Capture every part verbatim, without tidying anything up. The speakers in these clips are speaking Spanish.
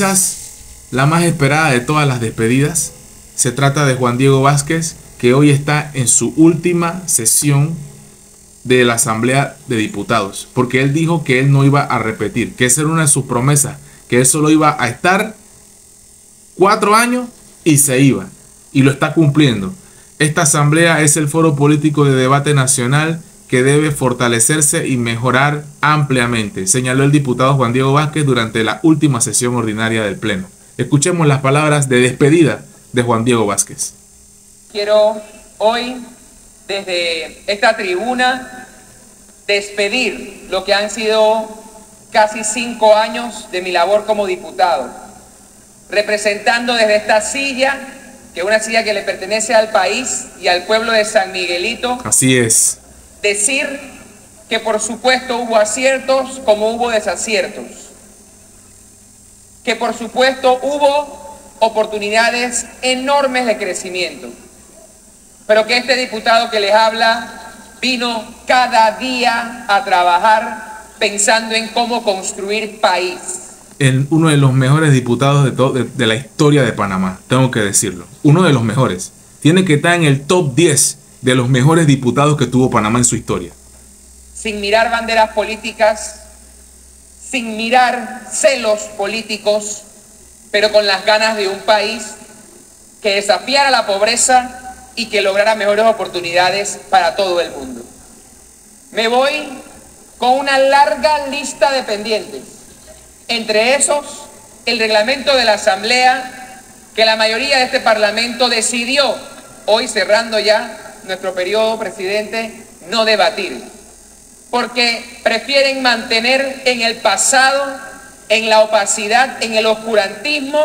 quizás la más esperada de todas las despedidas. Se trata de Juan Diego Vázquez, que hoy está en su última sesión de la Asamblea de Diputados, porque él dijo que él no iba a repetir, que esa era una de sus promesas, que él solo iba a estar cuatro años y se iba, y lo está cumpliendo. Esta asamblea es el foro político de debate nacional que debe fortalecerse y mejorar ampliamente, señaló el diputado Juan Diego Vázquez durante la última sesión ordinaria del Pleno. Escuchemos las palabras de despedida de Juan Diego Vázquez. Quiero hoy, desde esta tribuna, despedir lo que han sido casi cinco años de mi labor como diputado, representando desde esta silla, que es una silla que le pertenece al país y al pueblo de San Miguelito. Así es. Decir que por supuesto hubo aciertos como hubo desaciertos, que por supuesto hubo oportunidades enormes de crecimiento, pero que este diputado que les habla vino cada día a trabajar pensando en cómo construir país. En uno de los mejores diputados de, todo, de, de la historia de Panamá, tengo que decirlo. Uno de los mejores. Tiene que estar en el top diez de los mejores diputados que tuvo Panamá en su historia. Sin mirar banderas políticas, sin mirar celos políticos, pero con las ganas de un país que desafiara la pobreza y que lograra mejores oportunidades para todo el mundo. Me voy con una larga lista de pendientes. Entre esos, el reglamento de la Asamblea, que la mayoría de este Parlamento decidió, hoy cerrando ya nuestro periodo, presidente, no debatir, porque prefieren mantener en el pasado, en la opacidad, en el oscurantismo,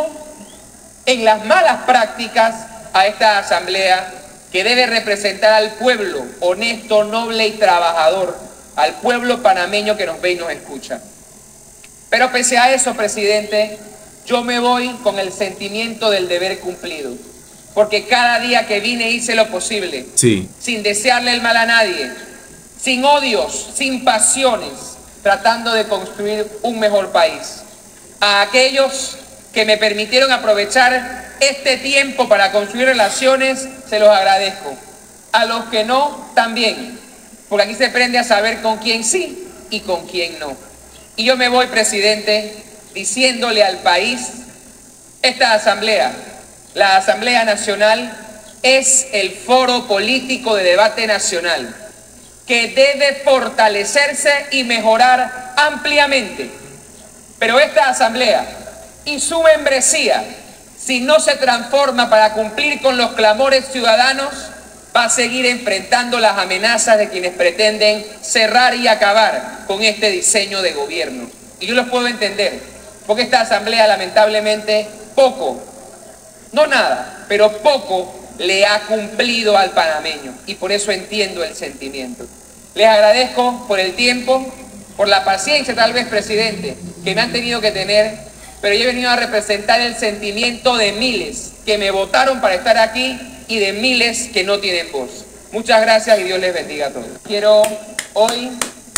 en las malas prácticas a esta Asamblea que debe representar al pueblo honesto, noble y trabajador, al pueblo panameño que nos ve y nos escucha. Pero pese a eso, presidente, yo me voy con el sentimiento del deber cumplido, porque cada día que vine hice lo posible, sí, sin desearle el mal a nadie, sin odios, sin pasiones, tratando de construir un mejor país. A aquellos que me permitieron aprovechar este tiempo para construir relaciones, se los agradezco. A los que no, también, porque aquí se aprende a saber con quién sí y con quién no. Y yo me voy, presidente, diciéndole al país, esta asamblea, la Asamblea Nacional, es el foro político de debate nacional que debe fortalecerse y mejorar ampliamente. Pero esta asamblea y su membresía, si no se transforma para cumplir con los clamores ciudadanos, va a seguir enfrentando las amenazas de quienes pretenden cerrar y acabar con este diseño de gobierno. Y yo los puedo entender, porque esta asamblea lamentablemente poco, no nada, pero poco le ha cumplido al panameño, y por eso entiendo el sentimiento. Les agradezco por el tiempo, por la paciencia tal vez, presidente, que me han tenido que tener, pero yo he venido a representar el sentimiento de miles que me votaron para estar aquí y de miles que no tienen voz. Muchas gracias y Dios les bendiga a todos. Quiero hoy,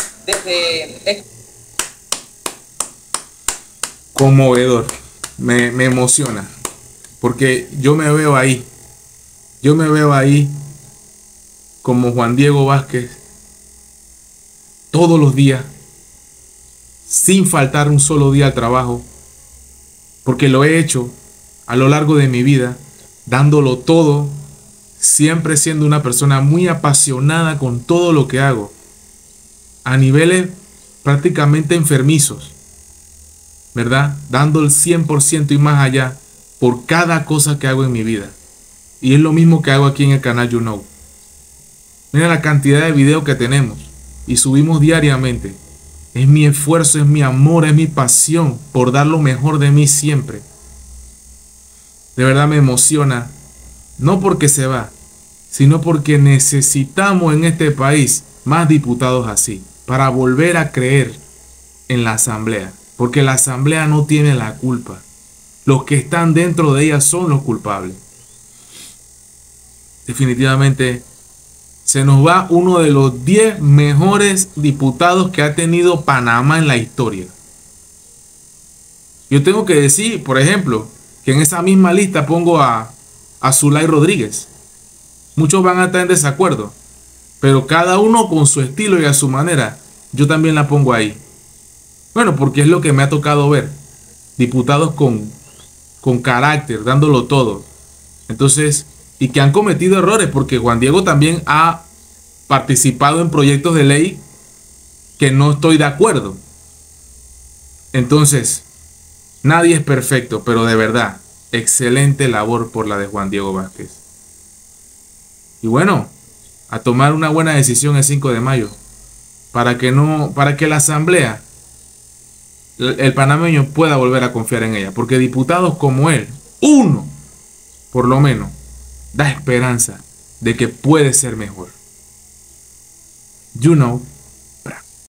desde... Conmovedor, me, me emociona, porque yo me veo ahí, yo me veo ahí como Juan Diego Vázquez, todos los días, sin faltar un solo día al trabajo, porque lo he hecho a lo largo de mi vida, dándolo todo, siempre siendo una persona muy apasionada con todo lo que hago, a niveles prácticamente enfermizos, ¿verdad? Dando el cien por ciento y más allá por cada cosa que hago en mi vida. Y es lo mismo que hago aquí en el canal You Know. Mira la cantidad de videos que tenemos y subimos diariamente. Es mi esfuerzo, es mi amor, es mi pasión por dar lo mejor de mí siempre. De verdad me emociona, no porque se va, sino porque necesitamos en este país más diputados así, para volver a creer en la asamblea, porque la asamblea no tiene la culpa. Los que están dentro de ella son los culpables. Definitivamente se nos va uno de los diez mejores diputados que ha tenido Panamá en la historia. Yo tengo que decir, por ejemplo, que en esa misma lista pongo a, a Zulay Rodríguez. Muchos van a estar en desacuerdo, pero cada uno con su estilo y a su manera, yo también la pongo ahí. Bueno, porque es lo que me ha tocado ver. Diputados con, con carácter, dándolo todo. Entonces, y que han cometido errores, porque Juan Diego también ha participado en proyectos de ley que no estoy de acuerdo. Entonces, nadie es perfecto, pero de verdad, excelente labor por la de Juan Diego Vázquez. Y bueno, a tomar una buena decisión el cinco de mayo, para que no, para que la asamblea, el, el panameño pueda volver a confiar en ella, porque diputados como él, uno, por lo menos, da esperanza de que puede ser mejor. You know.